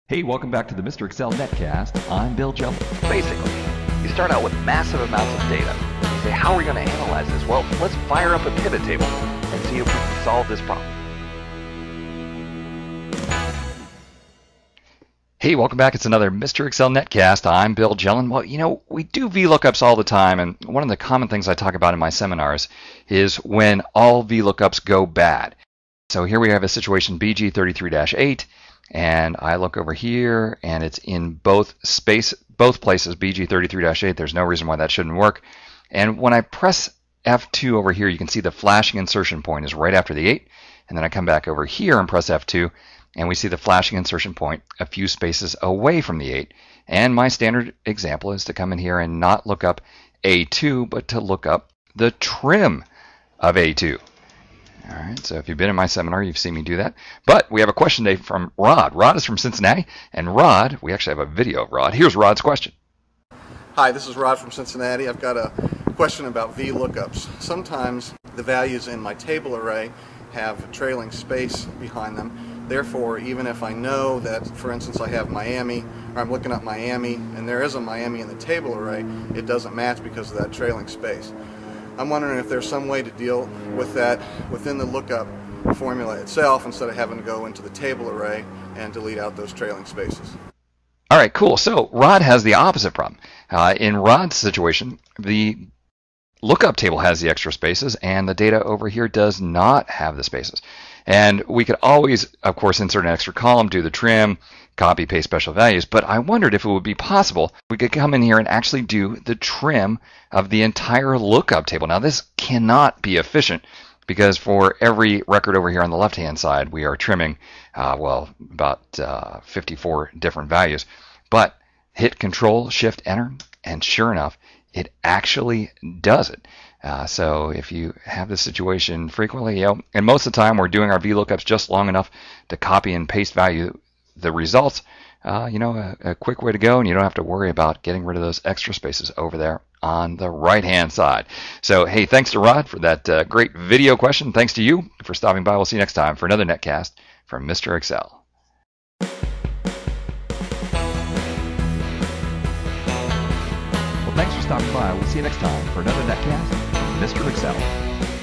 Hey, welcome back to the Mr. Excel Netcast. I'm Bill Jelen. Basically, you start out with massive amounts of data. You say, how are we going to analyze this? Well, let's fire up a pivot table and see if we can solve this problem. Hey, welcome back. It's another Mr. Excel Netcast. I'm Bill Jelen. Well, you know, we do VLOOKUPs all the time, and one of the common things I talk about in my seminars is when all VLOOKUPs go bad. So here we have a situation BG33-8, and I look over here, and it's in both places, BG33-8. There's no reason why that shouldn't work. And when I press F2 over here, you can see the flashing insertion point is right after the 8. And then I come back over here and press F2, and we see the flashing insertion point a few spaces away from the 8. And my standard example is to come in here and not look up A2, but to look up the trim of A2. All right, so if you've been in my seminar, you've seen me do that. But we have a question today from Rod. Rod is from Cincinnati, and Rod, we actually have a video of Rod. Here's Rod's question. Hi, this is Rod from Cincinnati. I've got a question about VLOOKUPs. Sometimes the values in my table array have a trailing space behind them. Therefore, even if I know that, for instance, I have Miami, or I'm looking up Miami, and there is a Miami in the table array, it doesn't match because of that trailing space. I'm wondering if there's some way to deal with that within the lookup formula itself instead of having to go into the table array and delete out those trailing spaces. All right, cool. So Rod has the opposite problem. In Rod's situation, the lookup table has the extra spaces, and the data over here does not have the spaces. And we could always, of course, insert an extra column, do the trim, copy, paste special values, but I wondered if it would be possible we could come in here and actually do the trim of the entire lookup table. Now, this cannot be efficient because for every record over here on the left-hand side, we are trimming, about 54 different values. But hit Control, Shift, Enter, and sure enough, it actually does it. So if you have this situation frequently, and most of the time we're doing our VLOOKUPs just long enough to copy and paste the results, a quick way to go, and you don't have to worry about getting rid of those extra spaces over there on the right-hand side. So, hey, thanks to Rod for that great video question. Thanks to you for stopping by. We'll see you next time for another Netcast from Mr. Excel. Well, thanks for stopping by. We'll see you next time for another Netcast from Mr. Excel.